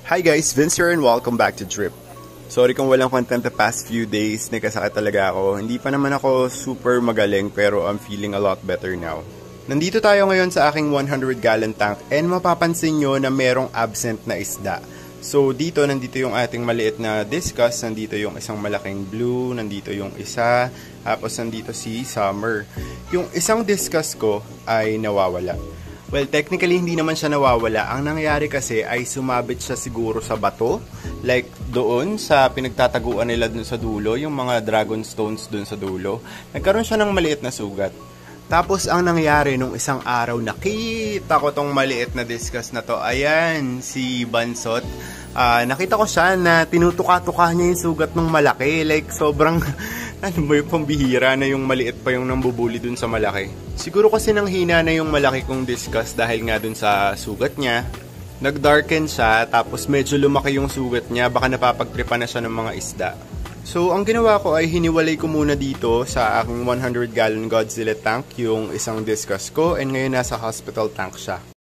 Hi guys, Vince here and welcome back to Drip. Sorry kung walang content the past few days, nagkasakit talaga ako. Hindi pa naman ako super magaling pero I'm feeling a lot better now. Nandito tayo ngayon sa aking 100 gallon tank and mapapansin nyo na merong absent na isda. So dito, nandito yung ating maliit na discus, nandito yung isang malaking blue, nandito yung isa, tapos nandito si Summer. Yung isang discus ko ay nawawala. Well, technically, hindi naman siya nawawala. Ang nangyari kasi ay sumabit siya siguro sa bato. Like doon sa pinagtataguan nila dun sa dulo, yung mga dragon stones dun sa dulo. Nagkaroon siya ng maliit na sugat. Tapos ang nangyari nung isang araw, nakita ko tong maliit na discus na to. Ayan, si Bansot. Nakita ko siya na tinutuka-tuka niya yung sugat ng malaki. Like sobrang... ano ba yung pambihira na yung maliit pa yung nambubuli dun sa malaki. Siguro kasi nang hina na yung malaki kong discus dahil nga dun sa sugat niya. Nagdarken siya, tapos medyo lumaki yung sugat niya, baka napapagtripan na siya ng mga isda. So, ang ginawa ko ay hiniwalay ko muna dito sa aking 100 gallon Godzilla tank yung isang discus ko, and ngayon nasa hospital tank siya.